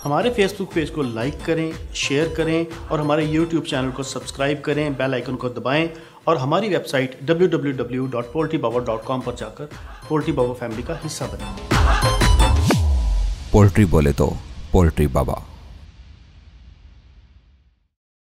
हमारे Facebook page को like करें, शेयर करें और हमारे यूट्यूब चैनल को सब्सक्राइब करें, बेल आइकन को दबाएं और हमारी वेबसाइट www.poultrybaba.com पर जाकर पोल्ट्री बाबा फैमिली का हिस्सा बनें। पोल्ट्री बोले तो पोल्ट्री बाबा।